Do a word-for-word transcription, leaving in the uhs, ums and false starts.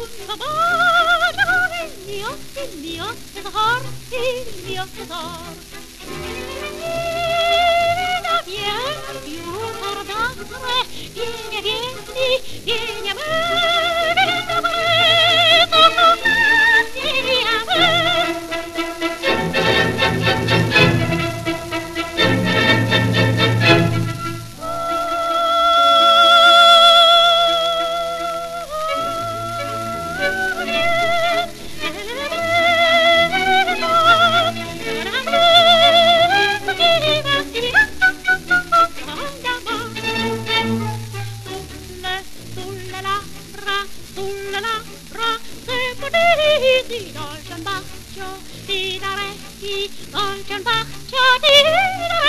un bacio, il mio, il mio tesoro, il mio tesoro. Vieni, più tardare, vieni, vieni, vieni a me, vieni a me, tocca a me, vieni a me. Sulle labbra, se potessi dolce un bacio, ti darei dolce un bacio, ti darei